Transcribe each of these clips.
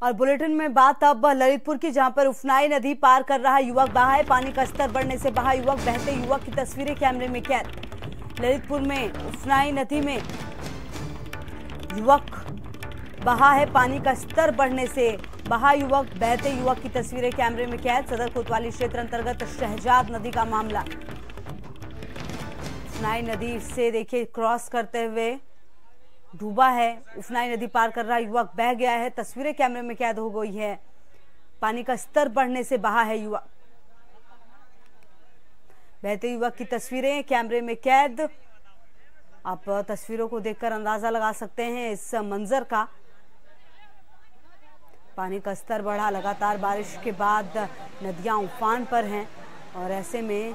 और बुलेटिन में बात अब ललितपुर की, जहां पर उफनाई नदी पार कर रहा युवक बहा है। पानी का स्तर बढ़ने से बहा युवक, बहते युवक की तस्वीरें कैमरे में कैद। ललितपुर में उफनाई नदी में युवक बहा है, पानी का स्तर बढ़ने से बहा युवक, बहते युवक की तस्वीरें कैमरे में कैद। सदर कोतवाली क्षेत्र अंतर्गत शहजाद नदी का मामला। उफनाई नदी से देखिए क्रॉस करते हुए डूबा है, उफनाई नदी पार कर रहा युवक बह गया है। तस्वीरें कैमरे में कैद हो गई है। पानी का स्तर बढ़ने से बहा है युवक, बहते युवक की तस्वीरें कैमरे में कैद। आप तस्वीरों को देखकर अंदाजा लगा सकते हैं इस मंजर का। पानी का स्तर बढ़ा, लगातार बारिश के बाद नदियां उफान पर हैं और ऐसे में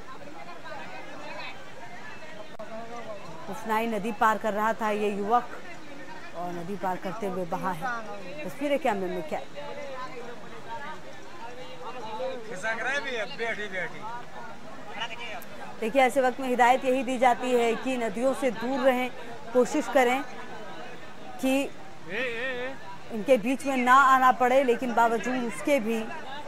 उफनाई नदी पार कर रहा था ये युवक और नदी पार करते हुए बहा है। तस्वीरें कैमरे में क्या। देखिए ऐसे वक्त में हिदायत यही दी जाती है कि नदियों से दूर रहें, कोशिश करें कि इनके बीच में ना आना पड़े, लेकिन बावजूद उसके भी।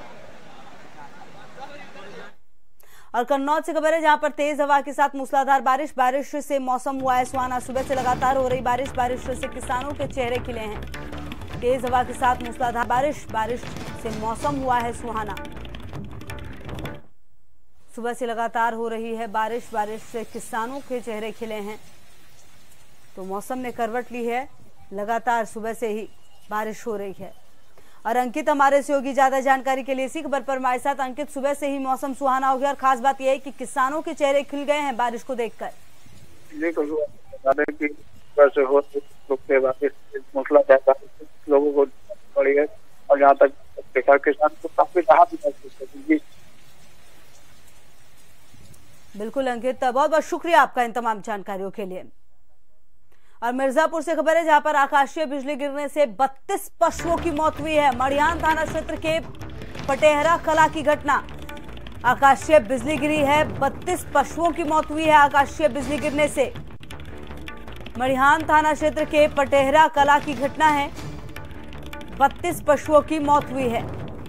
और कन्नौज से खबर है, जहां पर तेज हवा के साथ मूसलाधार बारिश से मौसम हुआ है सुहाना। सुबह से लगातार हो रही बारिश से किसानों के चेहरे खिले हैं। तेज हवा के साथ मूसलाधार बारिश से मौसम हुआ है सुहाना। सुबह से लगातार हो रही है बारिश से किसानों के चेहरे खिले हैं। तो मौसम ने करवट ली है, लगातार सुबह से ही बारिश हो रही है। और अंकित हमारे सहयोगी ज्यादा जानकारी के लिए इसी खबर पर हमारे साथ। अंकित, सुबह से ही मौसम सुहाना हो गया और खास बात यह है कि किसानों के चेहरे खिल गए हैं बारिश को देखकर। लोगों को पड़ी है और यहाँ तक देखा किसान को काफी राहत महसूस। बिल्कुल अंकित, बहुत बहुत शुक्रिया आपका इन तमाम जानकारियों के लिए। और मिर्जापुर से खबर है, जहां पर आकाशीय बिजली गिरने से 32 पशुओं की मौत हुई है। मड़ियान थाना क्षेत्र के पटेहरा कला की घटना। आकाशीय बिजली गिरी है, 32 पशुओं की मौत हुई है आकाशीय बिजली गिरने से। मड़ियान थाना क्षेत्र के पटेहरा कला की घटना है, 32 पशुओं की मौत हुई है।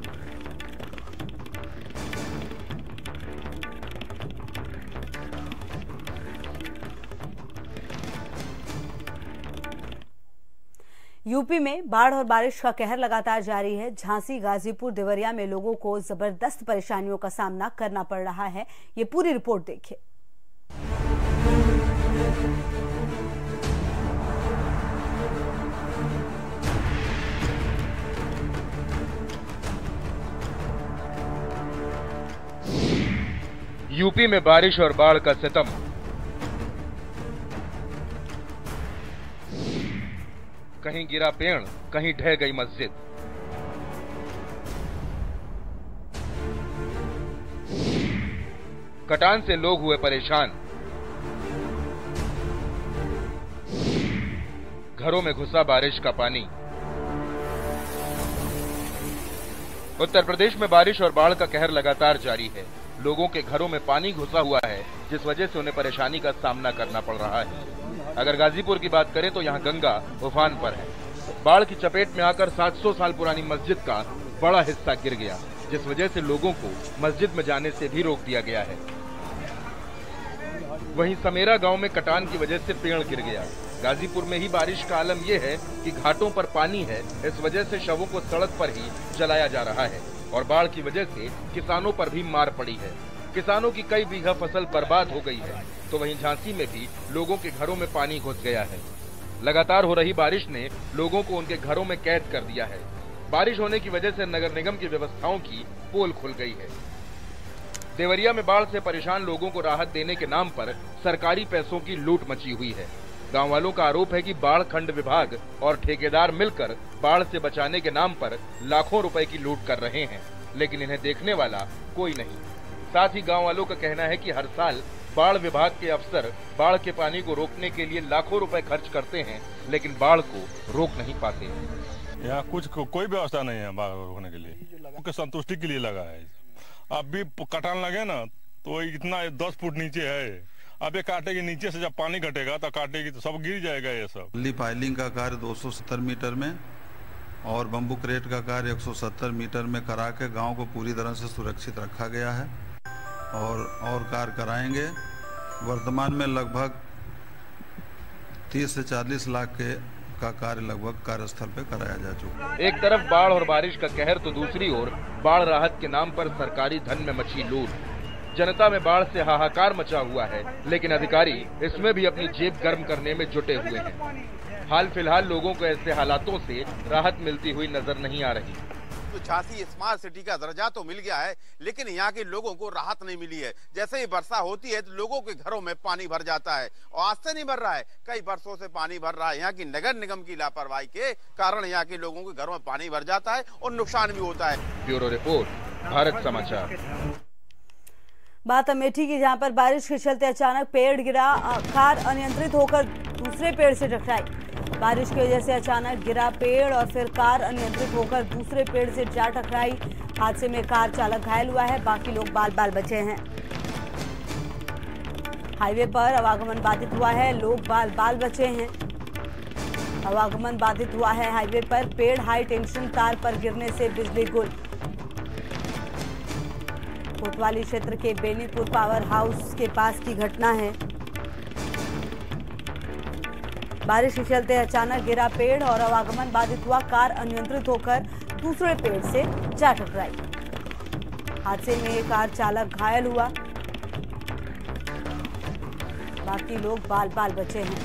यूपी में बाढ़ और बारिश का कहर लगातार जारी है। झांसी, गाजीपुर, देवरिया में लोगों को जबरदस्त परेशानियों का सामना करना पड़ रहा है। ये पूरी रिपोर्ट देखिए। यूपी में बारिश और बाढ़ का सितम। कहीं गिरा पेड़, कहीं ढह गई मस्जिद। कटान से लोग हुए परेशान। घरों में घुसा बारिश का पानी। उत्तर प्रदेश में बारिश और बाढ़ का कहर लगातार जारी है। लोगों के घरों में पानी घुसा हुआ है, जिस वजह से उन्हें परेशानी का सामना करना पड़ रहा है। अगर गाजीपुर की बात करें तो यहाँ गंगा उफान पर है। बाढ़ की चपेट में आकर 700 साल पुरानी मस्जिद का बड़ा हिस्सा गिर गया, जिस वजह से लोगों को मस्जिद में जाने से भी रोक दिया गया है। वहीं समेरा गांव में कटान की वजह से पेड़ गिर गया। गाजीपुर में ही बारिश का आलम यह है कि घाटों पर पानी है, इस वजह से शवों को सड़क पर ही जलाया जा रहा है। और बाढ़ की वजह से किसानों पर भी मार पड़ी है। किसानों की कई बीघा फसल बर्बाद हो गई है। तो वहीं झांसी में भी लोगों के घरों में पानी घुस गया है। लगातार हो रही बारिश ने लोगों को उनके घरों में कैद कर दिया है। बारिश होने की वजह से नगर निगम की व्यवस्थाओं की पोल खुल गई है। देवरिया में बाढ़ से परेशान लोगों को राहत देने के नाम पर सरकारी पैसों की लूट मची हुई है। गांव वालों का आरोप है कि बाढ़ खंड विभाग और ठेकेदार मिलकर बाढ़ से बचाने के नाम पर लाखों रुपए की लूट कर रहे हैं, लेकिन इन्हें देखने वाला कोई नहीं। साथ ही गांव वालों का कहना है कि हर साल बाढ़ विभाग के अफसर बाढ़ के पानी को रोकने के लिए लाखों रुपए खर्च करते हैं, लेकिन बाढ़ को रोक नहीं पाते। यहाँ कोई व्यवस्था नहीं है बाढ़ रोकने के लिए, उनके संतुष्टि के लिए लगा है। अब भी कटान लगे ना तो इतना 10 फुट नीचे है। अब ये काटेगी, नीचे से जब पानी घटेगा तो काटेगी तो सब गिर जाएगा। ये सब फाइलिंग का कार्य 270 मीटर में और बम्बू क्रेट का कार्य 170 मीटर में करा के गाँव को पूरी तरह से सुरक्षित रखा गया है और कार्य कराएंगे। वर्तमान में लगभग 30 से 40 लाख का कार्य लगभग कार्यस्थल पे कराया जा चुका है। एक तरफ बाढ़ और बारिश का कहर तो दूसरी ओर बाढ़ राहत के नाम पर सरकारी धन में मची लूट। जनता में बाढ़ से हाहाकार मचा हुआ है, लेकिन अधिकारी इसमें भी अपनी जेब गर्म करने में जुटे हुए हैं। हाल फिलहाल लोगों को ऐसे हालातों से राहत मिलती हुई नजर नहीं आ रही। तो झांसी स्मार्ट सिटी का दर्जा तो मिल गया है, लेकिन यहाँ के लोगों को राहत नहीं मिली है। जैसे ही वर्षा होती है तो लोगों के घरों में पानी भर जाता है, और आज से नहीं भर रहा है, कई वर्षों से पानी भर रहा है। यहाँ की नगर निगम की लापरवाही के कारण यहाँ के लोगों के घरों में पानी भर जाता है और नुकसान भी होता है। ब्यूरो रिपोर्ट, भारत समाचार। बात अमेठी की, जहां पर बारिश के चलते अचानक पेड़ गिरा, कार अनियंत्रित होकर दूसरे पेड़ से टकराई। बारिश की वजह से अचानक गिरा पेड़ और फिर कार अनियंत्रित होकर दूसरे पेड़ से जा टकराई। हादसे में कार चालक घायल हुआ है, बाकी लोग बाल बचे हैं। हाईवे पर आवागमन बाधित हुआ है, लोग बाल बचे हैं। आवागमन बाधित हुआ है हाईवे पर। पेड़ हाई टेंशन तार पर गिरने से बिजली गुल। कोतवाली क्षेत्र के बेनीपुर पावर हाउस के पास की घटना है। बारिश के चलते अचानक गिरा पेड़ और आवागमन बाधित हुआ, कार अनियंत्रित होकर दूसरे पेड़ से जा टकराई। हादसे में कार चालक घायल हुआ, बाकी लोग बाल बचे हैं।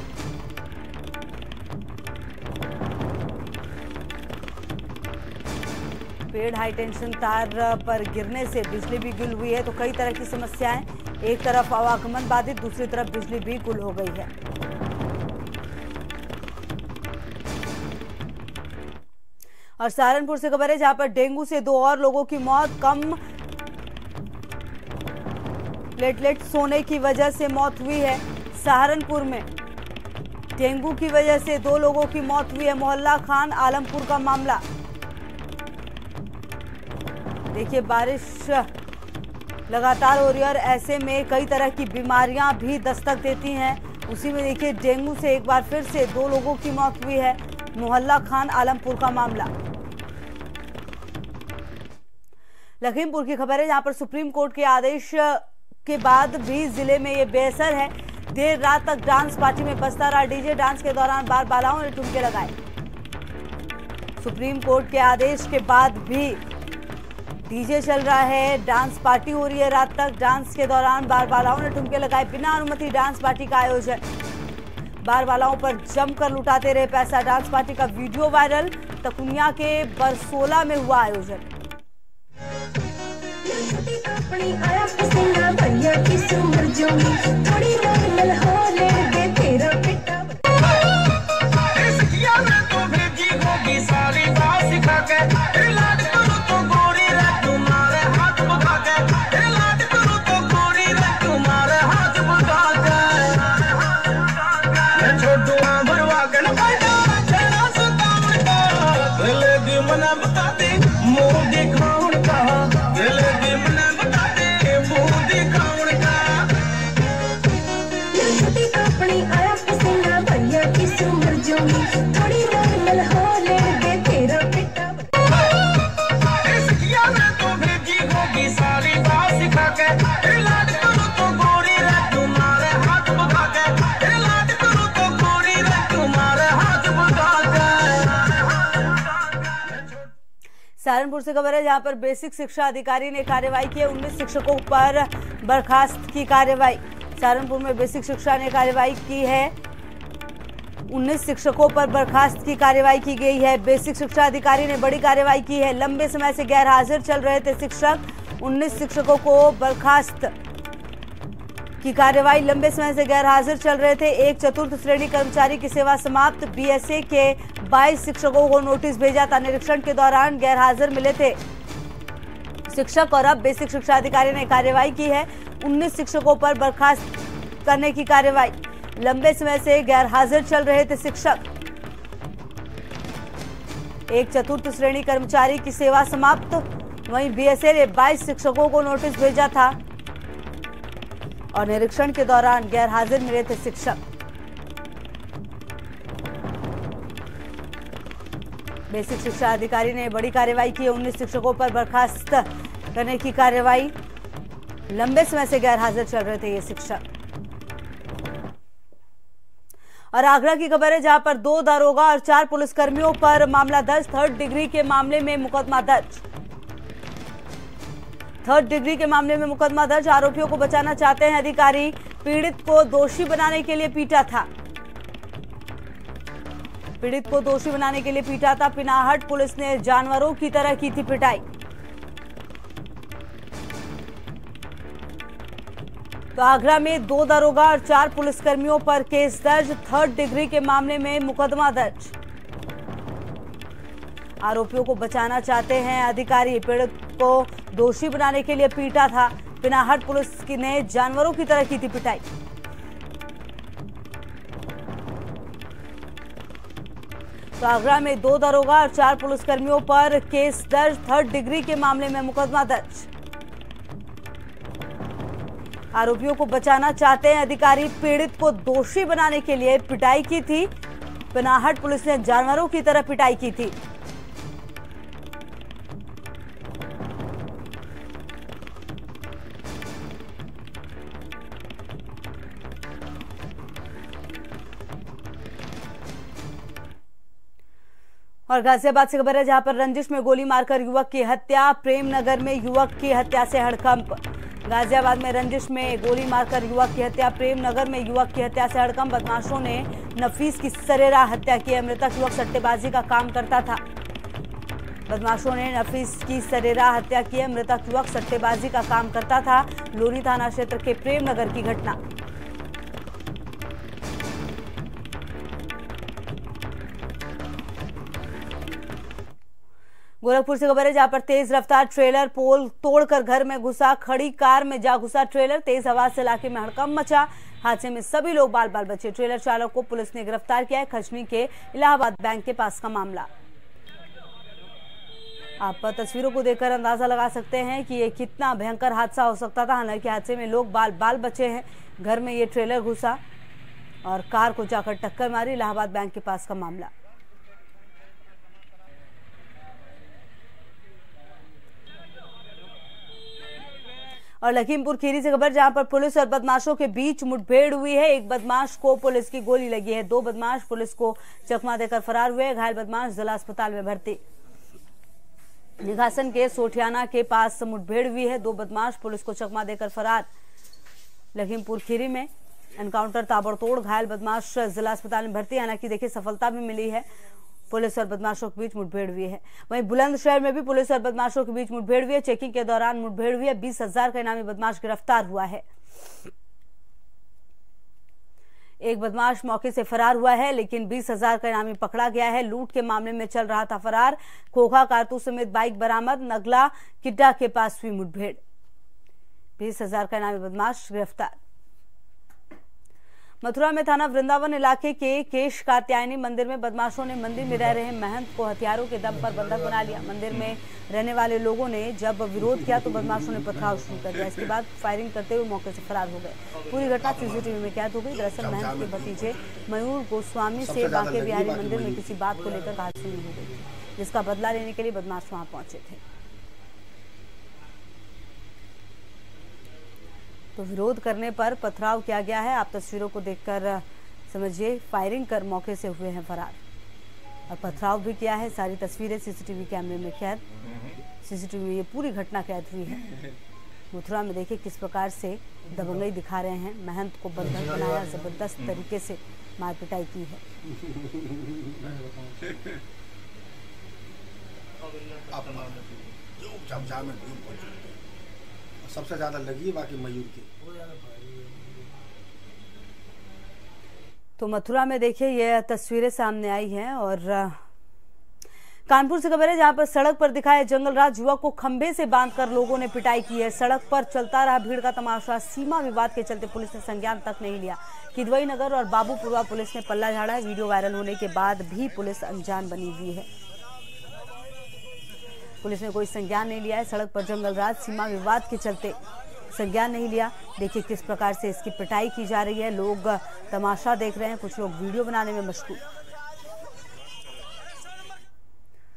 पेड़ हाई टेंशन तार पर गिरने से बिजली भी गुल हुई है, तो कई तरह की समस्याएं। एक तरफ आवागमन बाधित, दूसरी तरफ बिजली भी गुल हो गई है। और सहारनपुर से खबर है, जहां पर डेंगू से 2 और लोगों की मौत। कम प्लेटलेट सोने की वजह से मौत हुई है। सहारनपुर में डेंगू की वजह से 2 लोगों की मौत हुई है। मोहल्ला खान आलमपुर का मामला। देखिए, बारिश लगातार हो रही है और ऐसे में कई तरह की बीमारियां भी दस्तक देती हैं। उसी में देखिए, डेंगू से एक बार फिर से 2 लोगों की मौत हुई है। मोहल्ला खान आलमपुर का मामला। लखीमपुर की खबर है, जहां पर सुप्रीम कोर्ट के आदेश के बाद भी जिले में ये बेअसर है। देर रात तक डांस पार्टी में बजता रहा डीजे। डांस के दौरान बार बालाओं ने ठुमके लगाए। सुप्रीम कोर्ट के आदेश के बाद भी डीजे चल रहा है, डांस पार्टी हो रही है रात तक। डांस के दौरान बार बालाओं ने ठुमके लगाए। बिना अनुमति डांस पार्टी का आयोजन। बार बालाओं पर जमकर लुटाते रहे पैसा। डांस पार्टी का वीडियो वायरल। तकुनिया के बरसोला में हुआ आयोजन। सहारनपुर से खबर है, जहां पर बेसिक शिक्षा अधिकारी ने कार्रवाई की। 19 शिक्षकों पर बर्खास्त की कार्रवाई। सहारनपुर में बेसिक शिक्षा ने कार्रवाई की है। 19 शिक्षकों पर बर्खास्त की कार्रवाई की गई है। बेसिक शिक्षा अधिकारी ने बड़ी कार्रवाई की है। लंबे समय से गैर हाजिर चल रहे थे शिक्षक। 19 शिक्षकों को बर्खास्त की कार्रवाई। लंबे समय से गैर हाजिर चल रहे थे। एक चतुर्थ श्रेणी कर्मचारी की सेवा समाप्त। बीएसए के 22 शिक्षकों को नोटिस भेजा था। निरीक्षण के दौरान गैर हाजिर मिले थे शिक्षक और अब बेसिक शिक्षा अधिकारी ने कार्रवाई की है। 19 शिक्षकों पर बर्खास्त करने की कार्रवाई। लंबे समय से गैर हाजिर चल रहे थे शिक्षक। एक चतुर्थ श्रेणी कर्मचारी की सेवा समाप्त। वहीं बीएसए ने 22 शिक्षकों को नोटिस भेजा था और निरीक्षण के दौरान गैर हाजिर मिले थे शिक्षक। बेसिक शिक्षा अधिकारी ने बड़ी कार्रवाई की। 19 शिक्षकों पर बर्खास्त करने की कार्रवाई। लंबे समय से गैर हाजिर चल रहे थे ये शिक्षक। और आगरा की खबर है, जहां पर 2 दारोगा और 4 पुलिसकर्मियों पर मामला दर्ज। 3rd डिग्री के मामले में मुकदमा दर्ज। 3rd डिग्री के मामले में मुकदमा दर्ज। आरोपियों को बचाना चाहते हैं अधिकारी। पीड़ित को दोषी बनाने के लिए पीटा था। पीड़ित को दोषी बनाने के लिए पीटा था। पिनाहट पुलिस ने जानवरों की तरह की थी पिटाई। तो आगरा में 2 दारोगा और 4 पुलिसकर्मियों पर केस दर्ज। 3rd डिग्री के मामले में मुकदमा दर्ज। आरोपियों को बचाना चाहते हैं अधिकारी। पीड़ित को दोषी बनाने के लिए पीटा था। पिनाहट पुलिस ने जानवरों की तरह की थी पिटाई। तो आगरा में 2 दारोगा और 4 पुलिसकर्मियों पर केस दर्ज। 3rd डिग्री के मामले में मुकदमा दर्ज। आरोपियों को बचाना चाहते हैं अधिकारी। पीड़ित को दोषी बनाने के लिए पिटाई की थी। पिनाहट पुलिस ने जानवरों की तरह पिटाई की थी। और गाजियाबाद से खबर है, जहां पर रंजिश में गोली मारकर युवक की हत्या। प्रेमनगर में युवक की हत्या से हड़कंप। गाजियाबाद में रंजिश में गोली मारकर युवक की हत्या। प्रेमनगर में युवक की हत्या से हड़कंप। बदमाशों ने नफीस की सरेराह हत्या की। मृतक युवक सट्टेबाजी का काम करता था। बदमाशों ने नफीस की सरेराह हत्या की। मृतक युवक सट्टेबाजी का काम करता था। लोनी थाना क्षेत्र के प्रेमनगर की घटना। गोरखपुर से खबर है, जहां पर तेज रफ्तार ट्रेलर पोल तोड़कर घर में घुसा। खड़ी कार में जा घुसा ट्रेलर। तेज आवाज से इलाके में हड़कंप मचा। हादसे में सभी लोग बाल बाल बचे। ट्रेलर चालक को पुलिस ने गिरफ्तार किया है। खजनी के इलाहाबाद बैंक के पास का मामला। आप तस्वीरों को देखकर अंदाजा लगा सकते हैं कि ये कितना भयंकर हादसा हो सकता था। हालांकि हादसे में लोग बाल बाल बचे हैं। घर में ये ट्रेलर घुसा और कार को जाकर टक्कर मारी। इलाहाबाद बैंक के पास का मामला। और लखीमपुर खीरी से खबर, जहां पर पुलिस और बदमाशों के बीच मुठभेड़ हुई है। एक बदमाश को पुलिस की गोली लगी है। 2 बदमाश पुलिस को चकमा देकर फरार हुए। घायल बदमाश जिला अस्पताल में भर्ती। निघासन के सोठियाना के पास मुठभेड़ हुई है। 2 बदमाश पुलिस को चकमा देकर फरार। लखीमपुर खीरी में एनकाउंटर ताबड़तोड़। घायल बदमाश जिला अस्पताल में भर्ती। हालांकि देखिए सफलता भी मिली है। पुलिस और बदमाशों के बीच मुठभेड़ हुई है। वहीं बुलंदशहर में भी पुलिस और बदमाशों के बीच मुठभेड़ हुई है। चेकिंग के दौरान मुठभेड़ हुई है। 20,000 का इनामी बदमाश गिरफ्तार हुआ है। एक बदमाश मौके से फरार हुआ है, लेकिन 20,000 का इनामी पकड़ा गया है। लूट के मामले में चल रहा था फरार। खोखा कारतूस समेत बाइक बरामद। नगला किड्डा के पास हुई मुठभेड़। 20,000 का इनामी बदमाश गिरफ्तार। मथुरा में थाना वृंदावन इलाके के केश कात्यायनी मंदिर में बदमाशों ने मंदिर में रह रहे महंत को हथियारों के दम पर बंधक बना लिया। मंदिर में रहने वाले लोगों ने जब विरोध किया तो बदमाशों ने पथराव शुरू कर दिया। इसके बाद फायरिंग करते हुए मौके से फरार हो गए। पूरी घटना सीसीटीवी में कैद हो गई। दरअसल महंत के भतीजे मयूर गोस्वामी से बांके बिहारी मंदिर में किसी बात को लेकर कहासुनी हो गई, जिसका बदला लेने के लिए बदमाश वहां पहुंचे थे। तो विरोध करने पर पथराव किया गया है। आप तस्वीरों को देखकर समझिए। फायरिंग कर मौके से हुए हैं फरार और पथराव भी किया है। सारी तस्वीरें सीसीटीवी कैमरे में कैद। सीसीटीवी में ये पूरी घटना कैद हुई है। मथुरा में देखिए किस प्रकार से दबंगई दिखा रहे हैं। महंत को बंधक बनाया, जबरदस्त तरीके से मार पिटाई की है। सबसे ज्यादा लगी है बाकी मयूर की। तो मथुरा में देखिए ये तस्वीरें सामने आई हैं। और कानपुर से खबर है, जहां पर सड़क पर दिखाए जंगलराज युवक को खंभे से बांधकर लोगों ने पिटाई की है। सड़क पर चलता रहा भीड़ का तमाशा। सीमा विवाद के चलते पुलिस ने संज्ञान तक नहीं लिया। किदवई नगर और बाबूपुरवा पुलिस ने पल्ला झाड़ा है। वीडियो वायरल होने के बाद भी पुलिस अनजान बनी हुई है। पुलिस ने कोई संज्ञान नहीं लिया है। सड़क पर जंगलराज सीमा विवाद के चलते संज्ञान नहीं लिया। देखिए किस प्रकार से इसकी पिटाई की जा रही है। लोग तमाशा देख रहे हैं, कुछ लोग वीडियो बनाने में मशगूल।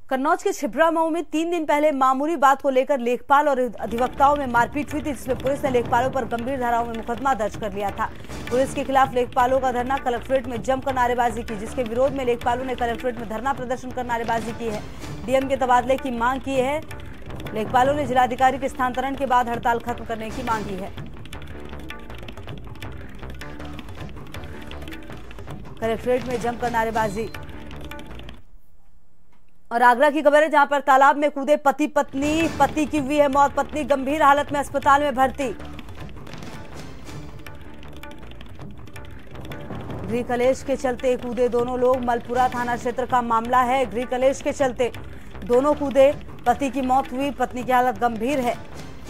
कन्नौज के छिबरा मऊ में 3 दिन पहले मामूली बात को लेकर लेखपाल और अधिवक्ताओं में मारपीट हुई थी, जिसमें पुलिस ने लेखपालों पर गंभीर धाराओं में मुकदमा दर्ज कर लिया था। पुलिस के खिलाफ लेखपालों का धरना कलेक्ट्रेट में जमकर नारेबाजी की, जिसके विरोध में लेखपालों ने कलेक्ट्रेट में धरना प्रदर्शन कर नारेबाजी की है। डीएम के तबादले की मांग की है। लेखपालों ने जिलाधिकारी के स्थानांतरण के बाद हड़ताल खत्म करने की मांग की है। कलेक्ट्रेट में जमकर नारेबाजी। और आगरा की खबर है, जहां पर तालाब में कूदे पति पत्नी, पति की हुई है मौत, पत्नी गंभीर हालत में अस्पताल में भर्ती। गृह कलेश के चलते कूदे दोनों लोग, मलपुरा थाना क्षेत्र का मामला है। गृह कलेश के चलते दोनों कूदे, पति की मौत हुई, पत्नी की हालत गंभीर है।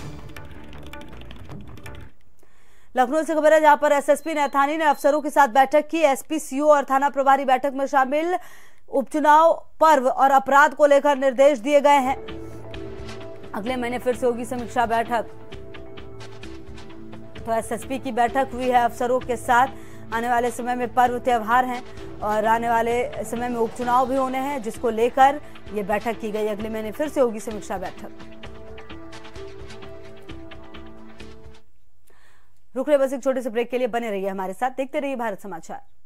लखनऊ से खबर है, जहां पर एसएसपी नैथानी ने अफसरों के साथ बैठक की। एसपी, सीओ और थाना प्रभारी बैठक में शामिल। उपचुनाव पर्व और अपराध को लेकर निर्देश दिए गए हैं। अगले महीने फिर से होगी समीक्षा बैठक। तो एसएसपी की बैठक हुई है अफसरों के साथ। आने वाले समय में पर्व त्योहार हैं और आने वाले समय में उपचुनाव भी होने हैं, जिसको लेकर ये बैठक की गई। अगले महीने फिर से होगी समीक्षा बैठक। रुक रहे बस एक छोटे से ब्रेक के लिए, बने रहिए हमारे साथ, देखते रहिए भारत समाचार।